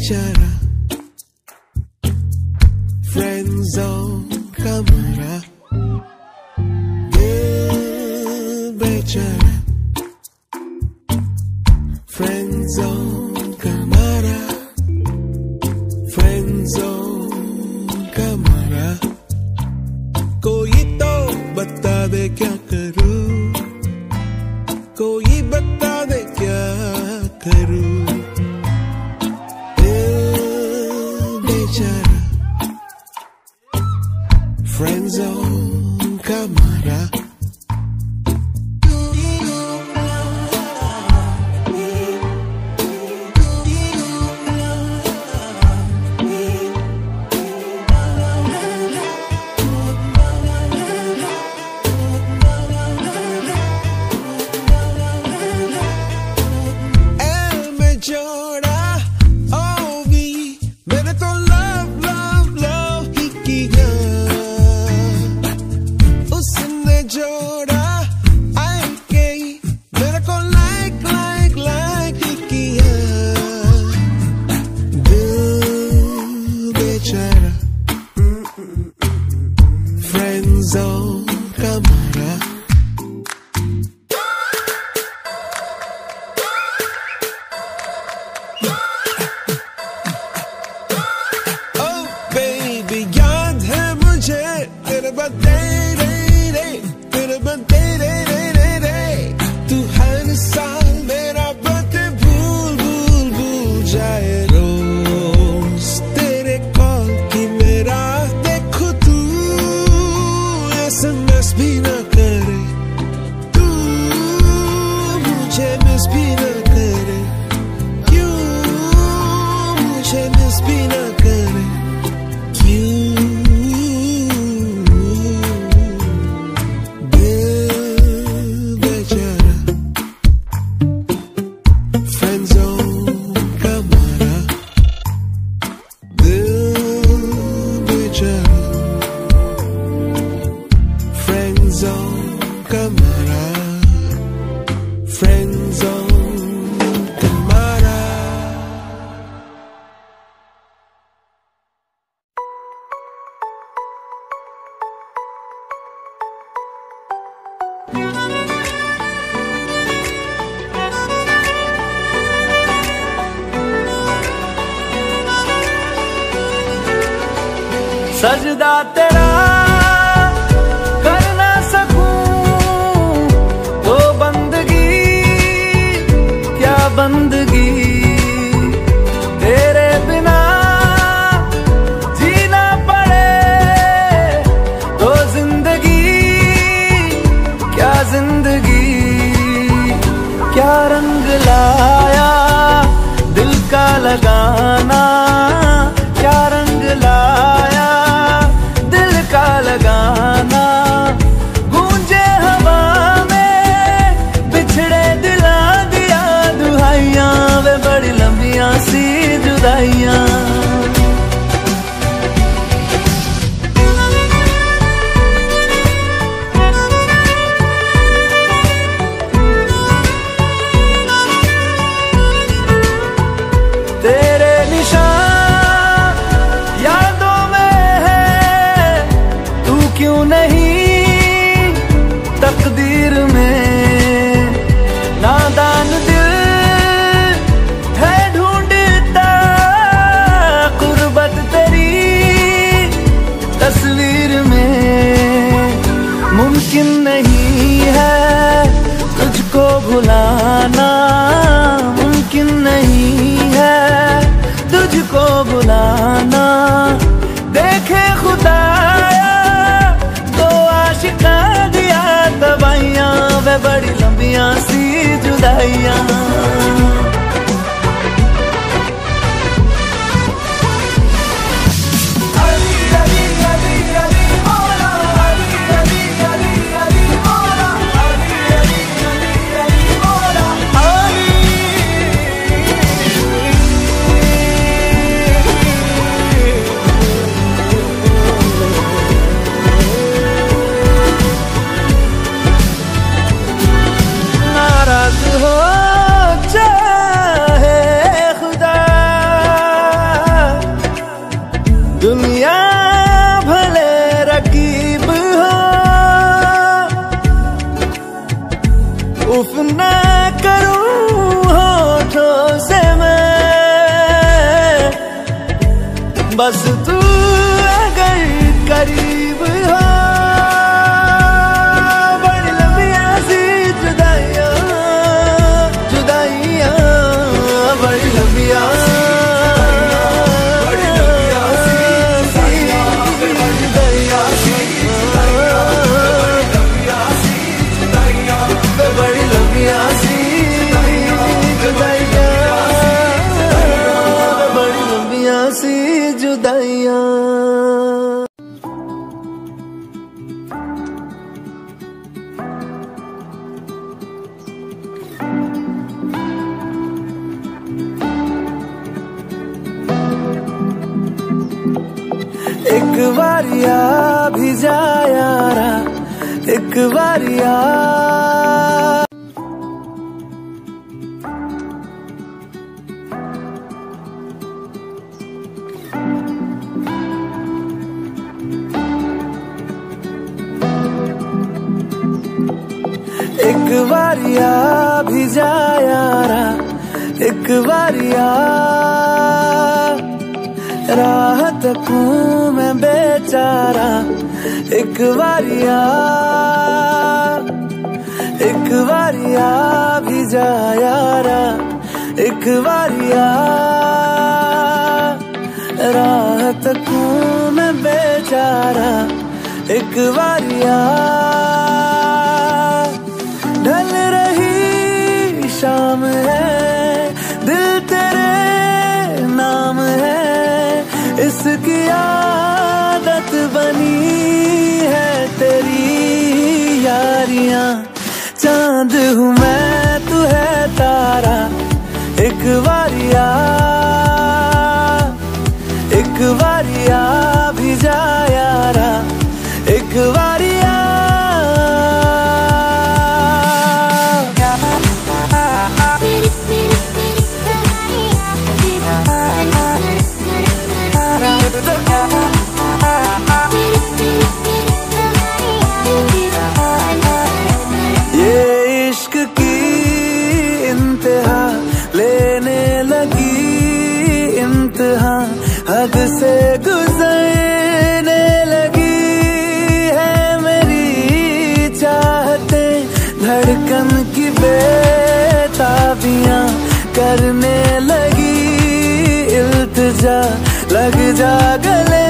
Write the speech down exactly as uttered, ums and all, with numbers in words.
बेचारा friend zone का मारा दिल बेचारा फ्रेंड जोन का मारा फ्रेंड जोन का मारा कोई तो बता दे क्या करूं कोई बता दे क्या करूं बेचारा फ्रेंड जोन का मारा जोड़ा ओ भी मैंने तो लव लव लव ही किया उसने जोड़ा आई के मेरे को लाइक लाइक लाइक ही किया दिल बेचारा फ्रेंड जोन का मारा तेरे बदे रे रे तेरे बदे रे रे रे रे तू हर साल मेरा बदे भूल भूल भूल जाए रोज तेरे कॉल की मेरा देखो तू एसएमएस भी ना करे तू मुझे मिस भी ना करे क्यों मुझे मिस भी ना करे क्यों सजदा तेरा कर ना सकूं तो बंदगी क्या बंदगी तेरे बिना जीना पड़े तो जिंदगी क्या जिंदगी क्या रंग लाया दिल का लगाना क्या रंग लाया का लगाना गूंजे हवा में बिछड़े दिला दिया दुहाइयां वे बड़ी लंबियां सी जुदाइयां तेरे निशान क्यों नहीं तकदीर में नादान दिल है ढूंढता कुर्बत तेरी तस्वीर में मुमकिन नहीं है तुझको भुलाना मुमकिन नहीं है तुझको भुलाना देखे खुदा शिका दिया दवाइयां वे बड़ी लंबियां सी जुदाइयां बस तू अगर करीब हो। बड़ी लंबियां सी जुदाइयां जुदाइयां बड़ी लंबियां बड़ी लंबियां सी जुदाइयां जुदाइयां सी जुदाइयां बड़ी लंबियां सी जुदाइयां बड़ी लंबियां सी जुदाइयां। एक बारिया भी जा यारा एक बारिया। एक बारिया भी जा यारा एक बारिया। राह तकूं मैं बेचारा एक बारिया एक बारिया भी जा यारा एक बारिया। राह तकूं मैं बेचारा एक बारिया। ढल रही शाम है दिल तेरे नाम है। इसकी आदत बनी है तेरी यारियां। चांद हूँ मैं तू है तारा एक बारिया एक बारिया भी जा यारा एक बारिया। ये इश्क की इंतहा लेने लगी इंतहा। हद से गुजरने लगी है मेरी चाहते। धड़कन की बेताबियां करने लगी इल्तिजा। लग जा गले